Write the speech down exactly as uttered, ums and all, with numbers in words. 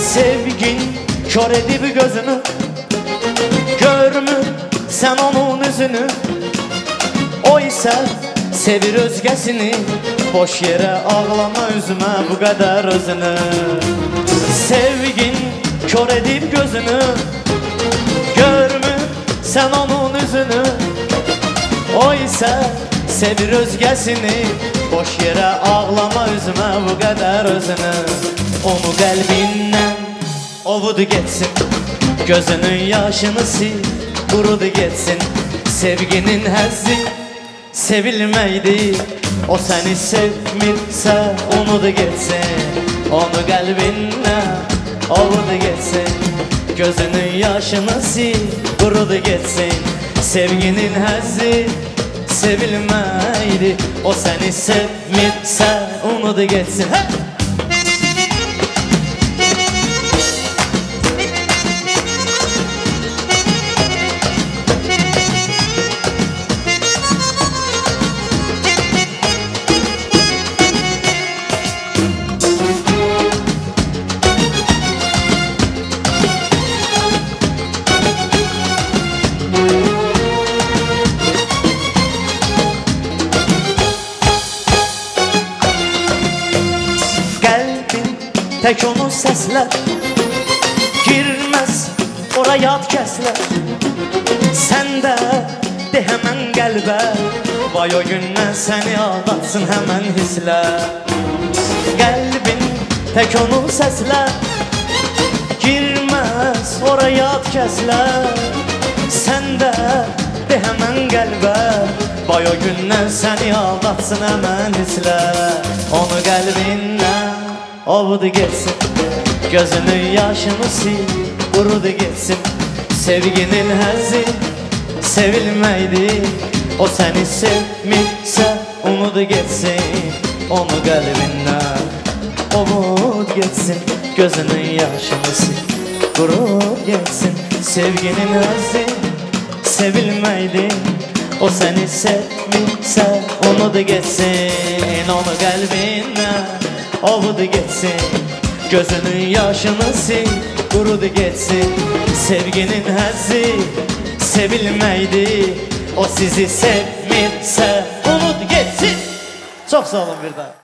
Sevgin kör edip gözünü, görmür sen onun üzünü. O ise sevir özgesini, boş yere ağlama üzme bu kadar özünü. Sevgin kör edip gözünü, görmür sen onun üzünü. O ise sevir özgesini, boş yere ağlama üzme bu kadar özünü. Onu kalbinden ovudu geçsin, gözünün yaşını sil, kurudu geçsin. Sevginin həzzi sevilmeydi, o seni sevmirse unudu geçsin. Onu kalbinden ovudu geçsin, gözünün yaşını sil, kurudu geçsin. Sevginin həzzi sevilmeydi, o seni sevmirse unudu geçsin. He! Tek onun sesler girmez oraya yad kesler. Sen de de hemen kalbe, vay o günden seni aldatsın hemen hisler. Kalbin tek onun sesler girmez oraya yad kesler. Sen de de hemen kalbe, vay o günden seni aldatsın hemen hisler. Onu kalbinden ovudu geçsin, gözünün yaşını sil, kurudu geçsin. Sevginin həzzi sevilmeydi, o seni sevmirse unudu geçsin. Onu kalbinden ovud geçsin, gözünün yaşını sil, kurudu geçsin. Sevginin həzzi sevilmeydi, o seni sevmirse unudu geçsin. Onu kalbinden ovudu geçsin, gözünün yaşını sil, kurudu geçsin. Sevginin həzzi sevilmeydi, o sizi sevmirse unut geçsin. Çok sağ olun bir daha.